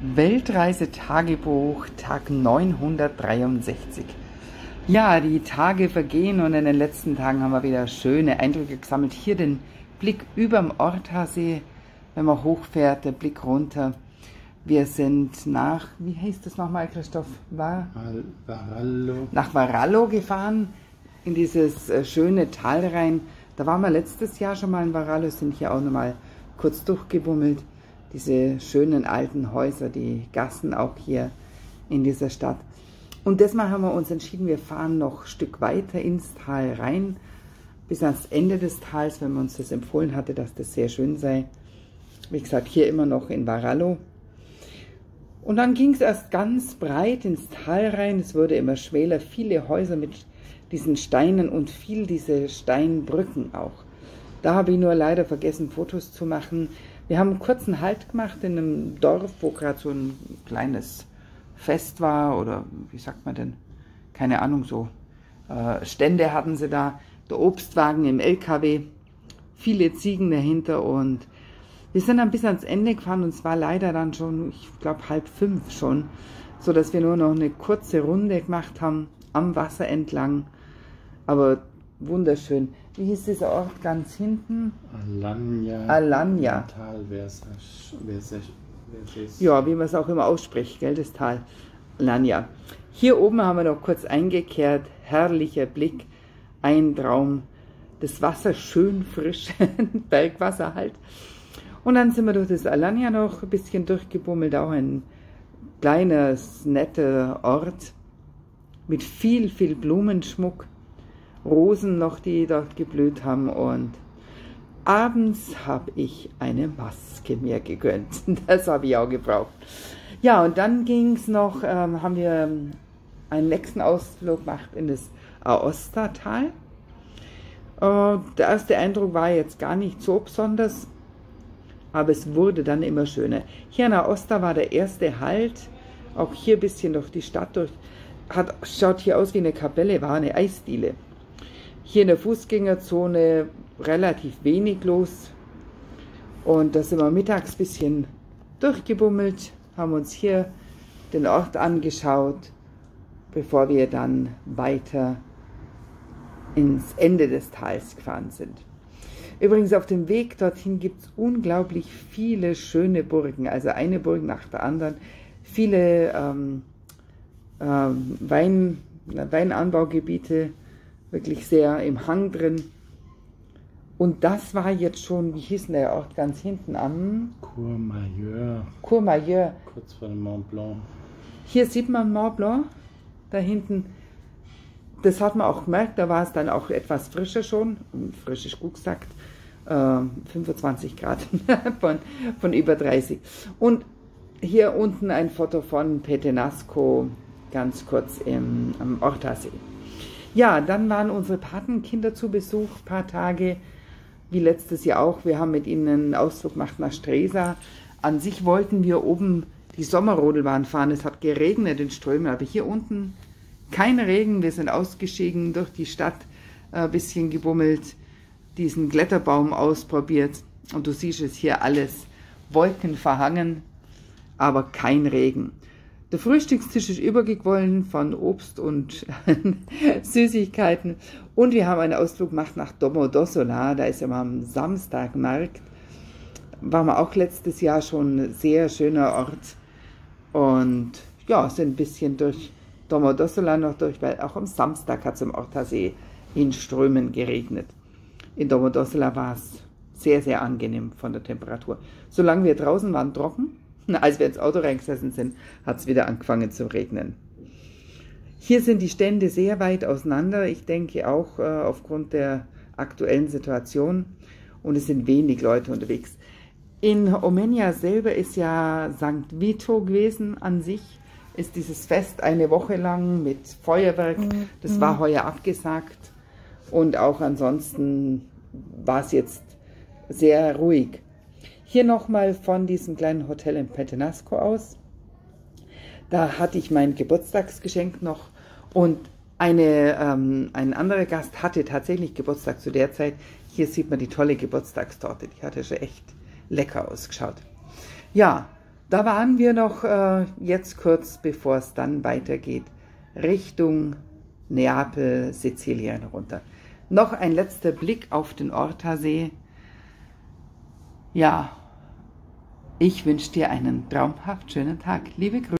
Weltreisetagebuch, Tag 963. Ja, die Tage vergehen und in den letzten Tagen haben wir wieder schöne Eindrücke gesammelt. Hier den Blick überm Orthasee, wenn man hochfährt, der Blick runter. Wir sind nach, wie heißt das nochmal, Christoph? Varallo. Nach Varallo gefahren, in dieses schöne Tal rein. Da waren wir letztes Jahr schon mal in Varallo, sind hier auch nochmal kurz durchgebummelt. Diese schönen alten Häuser, die Gassen auch hier in dieser Stadt. Und desmal haben wir uns entschieden, wir fahren noch ein Stück weiter ins Tal rein, bis ans Ende des Tals, wenn man uns das empfohlen hatte, dass das sehr schön sei. Wie gesagt, hier immer noch in Varallo. Und dann ging es erst ganz breit ins Tal rein, es wurde immer schmäler, viele Häuser mit diesen Steinen und viel diese Steinbrücken auch. Da habe ich nur leider vergessen, Fotos zu machen. Wir haben einen kurzen Halt gemacht in einem Dorf, wo gerade so ein kleines Fest war, oder wie sagt man denn, keine Ahnung, so Stände hatten sie da, der Obstwagen im LKW, viele Ziegen dahinter, und wir sind dann bis ans Ende gefahren und es war leider dann schon, ich glaube 4:30 schon, so dass wir nur noch eine kurze Runde gemacht haben, am Wasser entlang, aber wunderschön. Wie hieß dieser Ort ganz hinten? Alanya. Alanya. Tal, ja, wie man es auch immer ausspricht, gell, das Tal. Alanya. Hier oben haben wir noch kurz eingekehrt, herrlicher Blick, ein Traum, das Wasser schön frisch, Bergwasser halt. Und dann sind wir durch das Alanya noch ein bisschen durchgebummelt, auch ein kleiner, netter Ort mit viel, viel Blumenschmuck, Rosen noch, die dort geblüht haben, und abends habe ich eine Maske mir gegönnt. Das habe ich auch gebraucht. Ja, und dann ging es noch, haben wir einen nächsten Ausflug gemacht in das Aostatal. Der erste Eindruck war jetzt gar nicht so besonders, aber es wurde dann immer schöner. Hier in Aosta war der erste Halt, auch hier ein bisschen durch die Stadt durch. Schaut hier aus wie eine Kapelle, war eine Eisdiele. Hier in der Fußgängerzone relativ wenig los, und da sind wir mittags ein bisschen durchgebummelt, haben uns hier den Ort angeschaut, bevor wir dann weiter ins Ende des Tals gefahren sind. Übrigens, auf dem Weg dorthin gibt es unglaublich viele schöne Burgen, also eine Burg nach der anderen, viele Weinanbaugebiete, wirklich sehr im Hang drin. Und das war jetzt schon, wie hieß denn der Ort ganz hinten am? Courmayeur. Courmayeur. Kurz vor dem Mont Blanc. Hier sieht man Mont Blanc, da hinten. Das hat man auch gemerkt, da war es dann auch etwas frischer schon, frisch ist gut gesagt, 25 Grad von über 30. Und hier unten ein Foto von Petenasco, ganz kurz am Orthasee. Ja, dann waren unsere Patenkinder zu Besuch, ein paar Tage, wie letztes Jahr auch. Wir haben mit ihnen einen Ausflug gemacht nach Stresa. An sich wollten wir oben die Sommerrodelbahn fahren. Es hat geregnet in Strömen, aber hier unten kein Regen. Wir sind ausgestiegen, durch die Stadt ein bisschen gebummelt, diesen Kletterbaum ausprobiert. Und du siehst es hier alles wolkenverhangen, aber kein Regen. Der Frühstückstisch ist übergequollen von Obst und Süßigkeiten. Und wir haben einen Ausflug gemacht nach Domodossola. Da ist ja mal am Samstag Markt. Waren wir auch letztes Jahr schon, ein sehr schöner Ort. Und ja, sind ein bisschen durch Domodossola noch durch, weil auch am Samstag hat es am Orthasee in Strömen geregnet. In Domodossola war es sehr, sehr angenehm von der Temperatur. Solange wir draußen waren, trocken. Als wir ins Auto reingesessen sind, hat es wieder angefangen zu regnen. Hier sind die Stände sehr weit auseinander, ich denke auch aufgrund der aktuellen Situation, und es sind wenig Leute unterwegs. In Omenia selber ist ja St. Vito gewesen an sich, ist dieses Fest eine Woche lang mit Feuerwerk, das war heuer abgesagt, und auch ansonsten war es jetzt sehr ruhig. Hier nochmal von diesem kleinen Hotel in Petenasco aus. Da hatte ich mein Geburtstagsgeschenk noch, und ein anderer Gast hatte tatsächlich Geburtstag zu der Zeit. Hier sieht man die tolle Geburtstagstorte, die hatte schon echt lecker ausgeschaut. Ja, Da waren wir noch jetzt kurz, bevor es dann weitergeht, Richtung Neapel, Sizilien runter. Noch ein letzter Blick auf den Ortasee. Ja, ich wünsche dir einen traumhaft schönen Tag. Liebe Grüße.